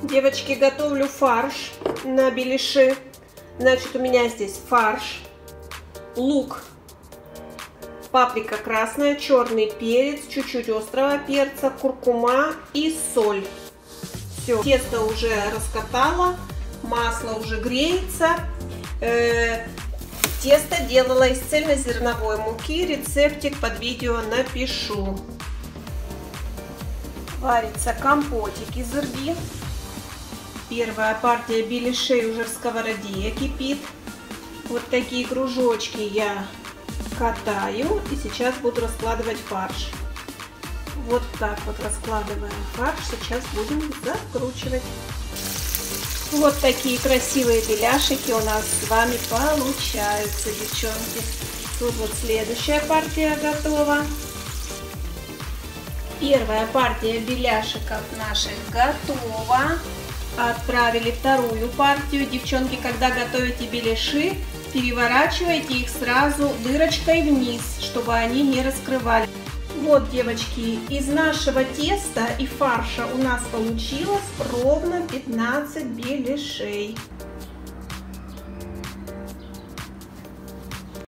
Девочки, готовлю фарш на беляши. Значит, у меня здесь фарш, лук, паприка красная, черный перец, чуть-чуть острого перца, куркума и соль. Все, тесто уже раскатала, масло уже греется. Тесто делала из цельнозерновой муки, рецептик под видео напишу. Варится компотик из ырги. Первая партия беляшей уже в сковороде кипит. Вот такие кружочки я катаю и сейчас буду раскладывать фарш. Вот так вот раскладываем фарш, сейчас будем закручивать. Вот такие красивые беляшики у нас с вами получаются, девчонки. Тут вот следующая партия готова. Первая партия беляшиков наших готова. Отправили вторую партию. Девчонки, когда готовите беляши, переворачивайте их сразу дырочкой вниз, чтобы они не раскрывались. Вот, девочки, из нашего теста и фарша у нас получилось ровно 15 беляшей.